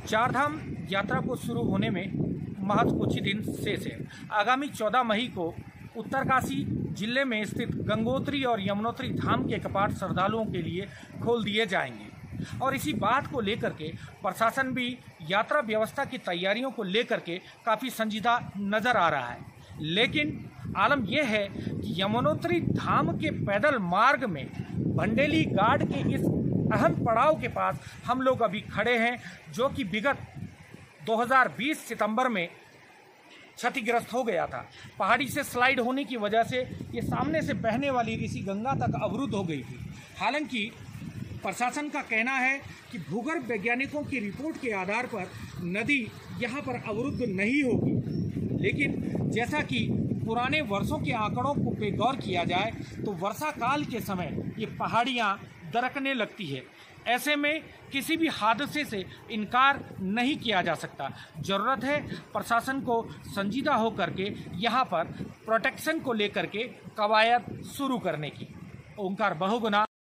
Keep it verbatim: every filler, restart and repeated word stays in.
चारधाम यात्रा को शुरू होने में महज कुछ ही दिन शेष है। आगामी चौदह मई को उत्तरकाशी जिले में स्थित गंगोत्री और यमुनोत्री धाम के कपाट श्रद्धालुओं के लिए खोल दिए जाएंगे और इसी बात को लेकर के प्रशासन भी यात्रा व्यवस्था की तैयारियों को लेकर के काफ़ी संजीदा नज़र आ रहा है। लेकिन आलम यह है कि यमुनोत्री धाम के पैदल मार्ग में भंडेली घाट के इस अहम पड़ाव के पास हम लोग अभी खड़े हैं, जो कि विगत दो हज़ार बीस सितंबर में क्षतिग्रस्त हो गया था। पहाड़ी से स्लाइड होने की वजह से ये सामने से बहने वाली ऋषि गंगा तक अवरुद्ध हो गई थी। हालांकि प्रशासन का कहना है कि भूगर्भ वैज्ञानिकों की रिपोर्ट के आधार पर नदी यहाँ पर अवरुद्ध नहीं होगी, लेकिन जैसा कि पुराने वर्षों के आंकड़ों को पे गौर किया जाए तो वर्षा काल के समय ये पहाड़ियाँ दरकने लगती है। ऐसे में किसी भी हादसे से इनकार नहीं किया जा सकता। ज़रूरत है प्रशासन को संजीदा होकर के यहाँ पर प्रोटेक्शन को लेकर के कवायद शुरू करने की। ओंकार बहुगुना।